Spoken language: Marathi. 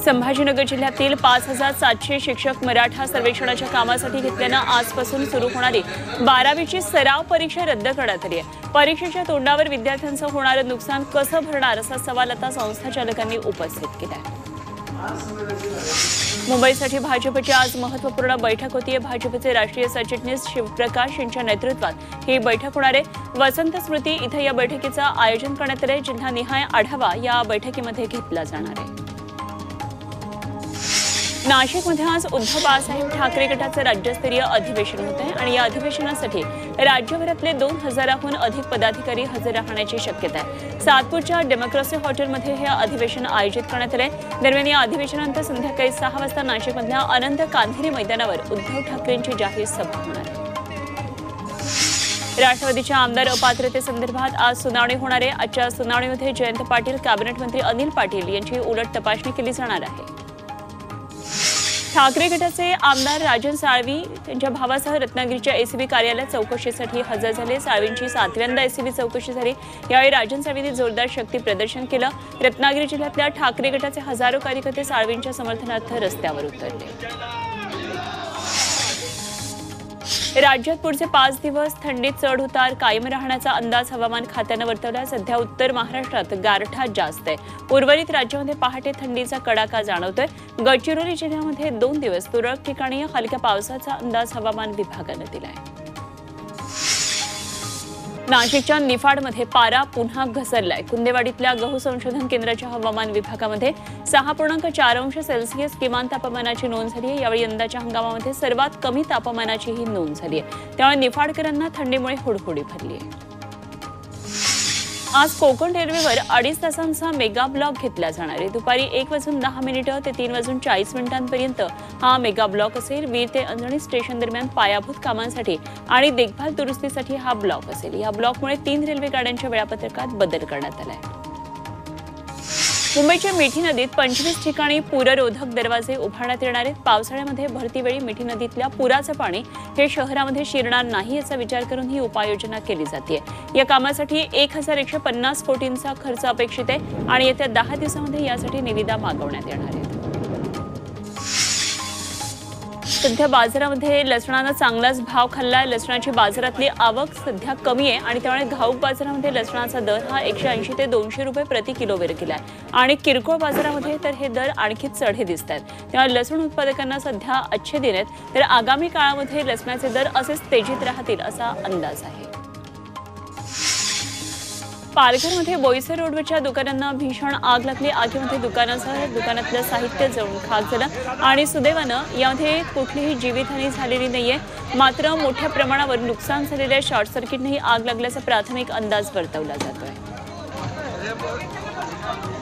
संभाजीनगर जिल्ह्यातील 5700 शिक्षक मराठा सर्वेक्षणाच्या कामासाठी घेतल्यानं आजपासून सुरू होणारी 12वीची सराव परीक्षा रद्द करण्यात आली आहे। परीक्षेच्या तोंडावर विद्यार्थ्यांचं होणारं नुकसान कसं भरणार असा सवाल आता संस्थाचालकांनी उपस्थित केला आहे। मुंबईसाठी भाजपची आज महत्त्वपूर्ण बैठक होती। भाजपचे राष्ट्रीय सरचिटणीस शिवप्रकाश यांच्या नेतृत्वात ही बैठक होणार आहे। वसंत स्मृती इथं या बैठकीचं आयोजन करण्यात आलंय। जिल्हानिहाय आढावा या बैठकीमध्ये घेतला जाणार आहे। नाशिकमध्ये आज उद्धव बाळासाहेब ठाकरे गटाचं राज्यस्तरीय अधिवेशन होत आहे आणि या अधिवेशनासाठी राज्यभरातले 2000हून अधिक पदाधिकारी हजर राहण्याची शक्यता आहे। सातपूरच्या डेमोक्रेसी हॉटेलमध्ये हे अधिवेशन आयोजित करण्यात आले। दरम्यान या अधिवेशनानंतर संध्याकाळी 6 वाजता नाशिकमधल्या अनंत कान्हेरी मैदानावर उद्धव ठाकरेंची जाहीर सभा होणार आहे। राष्ट्रवादीच्या आमदार अपात्रतेसंदर्भात आज सुनावणी होणार आहे। आजच्या सुनावणीमध्ये जयंत पाटील, कॅबिनेट मंत्री अनिल पाटील यांची उलट तपासणी केली जाणार आहे। ठाकरे गटाचे आमदार राजन साळवी त्यांच्या भावासह रत्नागिरीच्या एसीबी कार्यालयात चौकशीसाठी हजर झाले। साळवींची 7व्यांदा एसीबी चौकशी झाली। यावेळी राजन साळवींनी जोरदार शक्ती प्रदर्शन केलं। रत्नागिरी जिल्ह्यातल्या ठाकरे गटाचे हजारो कार्यकर्ते साळवींच्या समर्थनार्थ रस्त्यावर उतरले। राज्यात पुढचे 5 दिवस थंडीत चढ उतार कायम राहण्याचा अंदाज हवामान खात्यानं वर्तवला। सध्या उत्तर महाराष्ट्रात गारठा जास्त आहे। उर्वरित राज्यामध्ये पहाटे थंडीचा कडाका जाणवतोय। गडचिरोली जिल्ह्यामध्ये 2 दिवस तुरळक ठिकाणी हलक्या पावसाचा अंदाज हवामान विभागानं दिलाय। नाशिकच्या निफाडमध्ये पारा पुन्हा घसरलाय। कुंदेवाडीतल्या गहू संशोधन केंद्राच्या हवामान विभागामध्ये 6.4 अंश सेल्सिअस किमान तापमानाची नोंद झाली आहे। यावेळी यंदाच्या हंगामामध्ये सर्वात कमी तापमानाची ही नोंद झाली आहे। त्यामुळे निफाडकरांना थंडीमुळे हुडहुडी भरली आहे। आज कोकण रेल्वेवर 2.5 तासांचा मेगा ब्लॉक घेतला जाणार आहे। दुपारी 1:10 ते 3:40 हा मेगा ब्लॉक असेल। वीर ते अंजणी स्टेशन दरम्यान पायाभूत कामांसाठी आणि देखभाल दुरुस्तीसाठी हा ब्लॉक असेल। या ब्लॉकमुळे 3 रेल्वे गाड्यांच्या वेळापत्रकात बदल करण्यात आला आहे। मुंबईच्या मिठी नदीत 25 ठिकाणी पूररोधक दरवाजे उभारण्यात येणार आहेत। पावसाळ्यामध्ये भरतीवेळी मिठी नदीतल्या पुराचं पाणी हे शहरामध्ये शिरणार नाही याचा विचार करून ही उपाययोजना केली जाते। या कामासाठी 1150 कोटींचा खर्च अपेक्षित आहे आणि येत्या 10 दिवसांमध्ये यासाठी निविदा मागवण्यात येणार आहेत। सध्या बाजारामध्ये लसणानं चांगलाच भाव खाल्लाय। लसणाची बाजारातली आवक सध्या कमी आहे आणि त्यामुळे घाऊक बाजारामध्ये लसणाचा दर हा 180 ते 200 रुपये प्रति किलोवर गेलाय आणि किरकोळ बाजारामध्ये तर हे दर आणखी चढे दिसत आहेत। त्यामुळे लसूण उत्पादकांना सध्या अच्छे दिन आहेत, तर आगामी काळामध्ये लसणाचे दर असेच तेजीत राहतील असा अंदाज आहे। पालघरमध्ये बोईसर रोडवरच्या दुकानांना भीषण आग लागली। आगीमध्ये दुकानातलं साहित्य जळून खाक झालं आणि सुदैवानं यामध्ये कुठलीही जीवितहानी झालेली नाहीये। मात्र मोठ्या प्रमाणावर नुकसान झालेल्या शॉर्ट सर्किटनेही आग लागल्याचा प्राथमिक अंदाज वर्तवला जातोय।